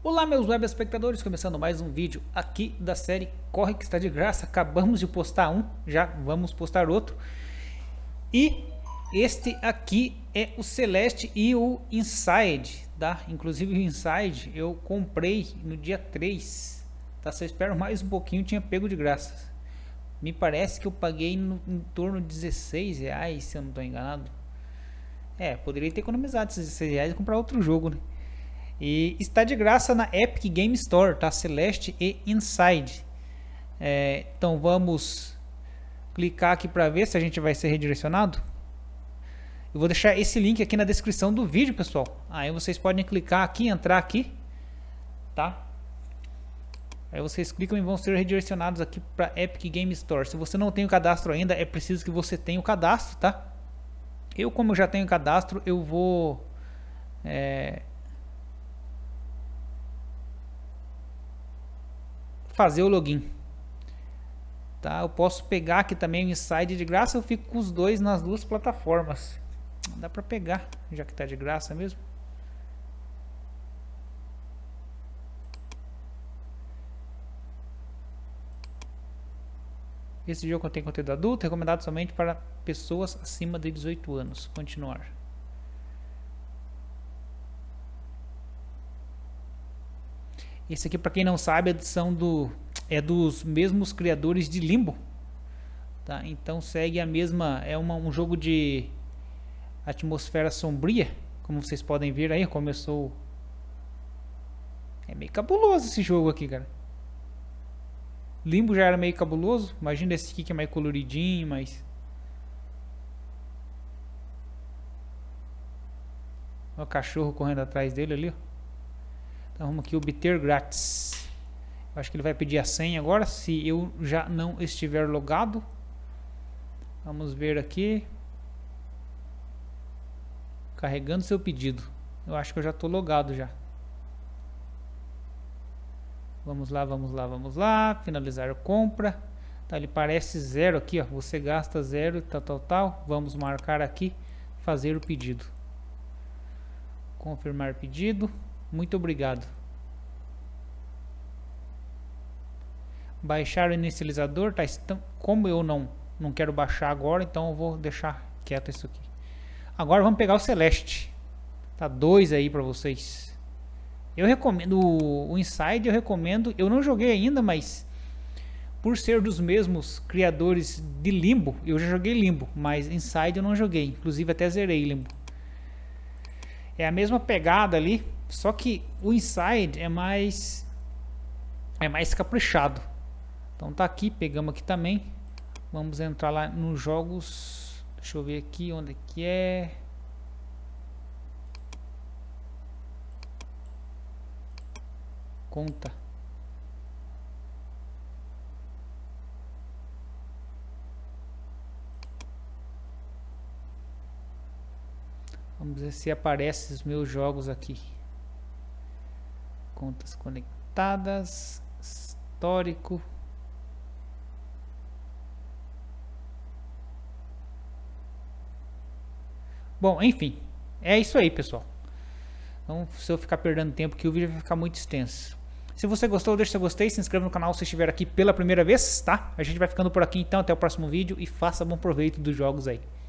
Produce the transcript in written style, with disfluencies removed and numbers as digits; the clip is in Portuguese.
Olá meus web espectadores, começando mais um vídeo aqui da série Corre que está de graça. Acabamos de postar um, já vamos postar outro. E este aqui é o Celeste e o Inside, tá? Inclusive o Inside eu comprei no dia 3, tá? Se eu espero mais um pouquinho tinha pego de graça. Me parece que eu paguei em torno de R$16, se eu não estou enganado. Poderia ter economizado esses R$16 e comprar outro jogo, né? E está de graça na Epic Game Store, tá? Celeste e Inside. Então vamos clicar aqui para ver se a gente vai ser redirecionado. Eu vou deixar esse link aqui na descrição do vídeo, pessoal. Aí vocês podem clicar aqui, entrar aqui, tá? Aí vocês clicam e vão ser redirecionados aqui para Epic Game Store. Se você não tem o cadastro ainda, é preciso que você tenha o cadastro, tá? Como eu já tenho o cadastro, eu vou fazer o login, tá? Eu posso pegar aqui também o Inside de graça, eu fico com os dois nas duas plataformas. Dá pra pegar, já que tá de graça mesmo. Esse jogo contém conteúdo adulto, recomendado somente para pessoas acima de 18 anos. Continuar. Esse aqui, para quem não sabe, é dos mesmos criadores de Limbo, tá? Então segue a mesma, um jogo de atmosfera sombria, como vocês podem ver aí. Começou, é meio cabuloso esse jogo aqui, cara. Limbo já era meio cabuloso, imagina esse aqui que é mais coloridinho, mas olha o cachorro correndo atrás dele ali, ó. Então vamos aqui, obter grátis. Eu acho que ele vai pedir a senha agora, se eu já não estiver logado. Vamos ver aqui. Carregando seu pedido. Eu acho que eu já estou logado já. Vamos lá, vamos lá, vamos lá. Finalizar a compra. Tá, ele parece zero aqui, ó. Você gasta zero, tal. Vamos marcar aqui, fazer o pedido. Confirmar pedido. Muito obrigado. Baixar o inicializador, tá? Então, como eu não quero baixar agora, então eu vou deixar quieto isso aqui. Agora vamos pegar o Celeste. Tá 2 aí para vocês. Eu recomendo o Inside, eu recomendo. Eu não joguei ainda, mas por ser dos mesmos criadores de Limbo, eu já joguei Limbo, mas Inside eu não joguei. Inclusive até zerei Limbo. É a mesma pegada ali. Só que o Inside é mais caprichado. Então tá aqui, pegamos aqui também. Vamos entrar lá nos jogos. Deixa eu ver aqui onde é que é. Conta. Vamos ver se aparece os meus jogos aqui. Contas conectadas, histórico. Bom, enfim, é isso aí, pessoal. Então, se eu ficar perdendo tempo aqui, o vídeo vai ficar muito extenso. Se você gostou, deixa seu gostei, se inscreva no canal se estiver aqui pela primeira vez, tá? A gente vai ficando por aqui então, até o próximo vídeo e faça bom proveito dos jogos aí.